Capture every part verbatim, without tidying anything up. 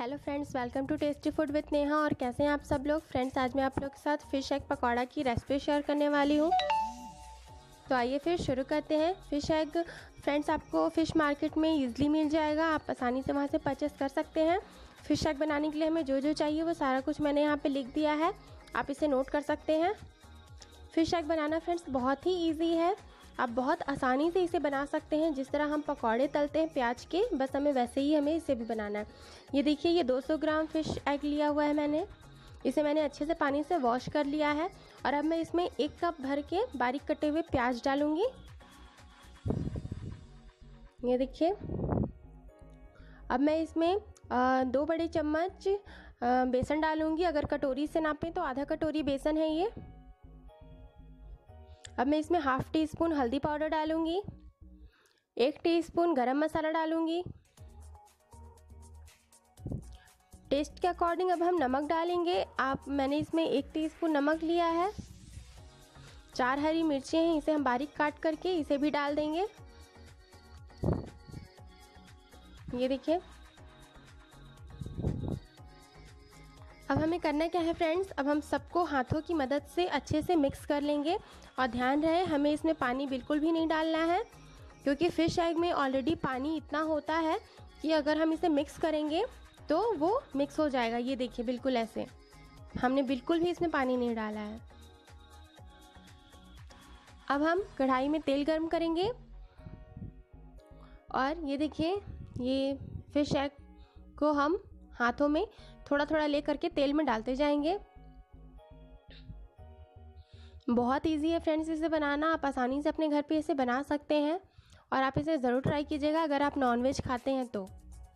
Hello friends, welcome to tasty food with Neha. और कैसे हैं आप सब लोग। फ्रेंड्स, आज मैं आप लोग के साथ फ़िश एग पकौड़ा की रेसिपी शेयर करने वाली हूँ। तो आइए फिर शुरू करते हैं। फ़िश एग फ्रेंड्स आपको फ़िश मार्केट में ईजिली मिल जाएगा, आप आसानी से वहाँ से परचेस कर सकते हैं। फ़िश एग बनाने के लिए हमें जो जो चाहिए वो सारा कुछ मैंने यहाँ पर लिख दिया है, आप इसे नोट कर सकते हैं। फ़िश एग बनाना फ्रेंड्स बहुत ही ईजी है, आप बहुत आसानी से इसे बना सकते हैं। जिस तरह हम पकौड़े तलते हैं प्याज के, बस हमें वैसे ही हमें इसे भी बनाना है। ये देखिए, ये दो सौ ग्राम फ़िश एग लिया हुआ है मैंने। इसे मैंने अच्छे से पानी से वॉश कर लिया है। और अब मैं इसमें एक कप भर के बारीक कटे हुए प्याज डालूंगी। ये देखिए, अब मैं इसमें आ, दो बड़े चम्मच आ, बेसन डालूंगी। अगर कटोरी से नापें तो आधा कटोरी बेसन है ये। अब मैं इसमें हाफ टी स्पून हल्दी पाउडर डालूंगी, एक टीस्पून गरम मसाला डालूंगी। टेस्ट के अकॉर्डिंग अब हम नमक डालेंगे। आप मैंने इसमें एक टीस्पून नमक लिया है। चार हरी मिर्चें हैं, इसे हम बारीक काट करके इसे भी डाल देंगे। ये देखिए, अब हमें करना क्या है फ्रेंड्स, अब हम सबको हाथों की मदद से अच्छे से मिक्स कर लेंगे। और ध्यान रहे, हमें इसमें पानी बिल्कुल भी नहीं डालना है, क्योंकि फ़िश एग में ऑलरेडी पानी इतना होता है कि अगर हम इसे मिक्स करेंगे तो वो मिक्स हो जाएगा। ये देखिए, बिल्कुल ऐसे हमने बिल्कुल भी इसमें पानी नहीं डाला है। अब हम कढ़ाई में तेल गर्म करेंगे और ये देखिए, ये फ़िश एग को हम हाथों में थोड़ा थोड़ा ले करके तेल में डालते जाएंगे। बहुत इजी है फ्रेंड्स इसे बनाना, आप आसानी से अपने घर पे इसे बना सकते हैं। और आप इसे ज़रूर ट्राई कीजिएगा अगर आप नॉनवेज खाते हैं तो।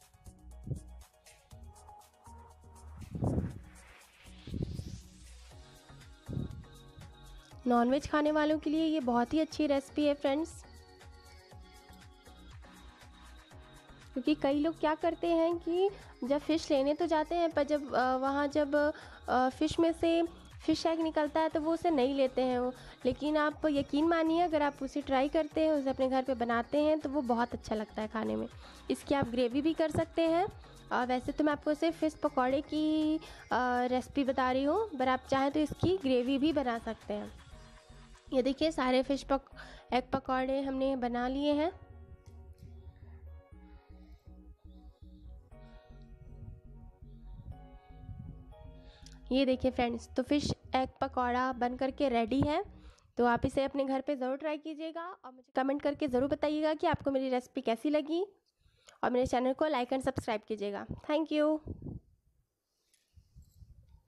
नॉनवेज खाने वालों के लिए ये बहुत ही अच्छी रेसिपी है फ्रेंड्स, क्योंकि कई लोग क्या करते हैं कि जब फ़िश लेने तो जाते हैं, पर जब वहाँ जब फ़िश में से फ़िश एग निकलता है तो वो उसे नहीं लेते हैं वो। लेकिन आप यकीन मानिए, अगर आप उसे ट्राई करते हैं, उसे अपने घर पे बनाते हैं तो वो बहुत अच्छा लगता है खाने में। इसकी आप ग्रेवी भी कर सकते हैं। आ, वैसे तो मैं आपको सिर्फ फ़िश पकौड़े की रेसिपी बता रही हूँ, पर आप चाहें तो इसकी ग्रेवी भी बना सकते हैं। ये देखिए, सारे फ़िश पक एग पकौड़े हमने बना लिए हैं। ये देखिए फ्रेंड्स, तो फ़िश एग पकौड़ा बन करके रेडी है। तो आप इसे अपने घर पे ज़रूर ट्राई कीजिएगा और मुझे कमेंट करके ज़रूर बताइएगा कि आपको मेरी रेसिपी कैसी लगी। और मेरे चैनल को लाइक एंड सब्सक्राइब कीजिएगा। Thank you.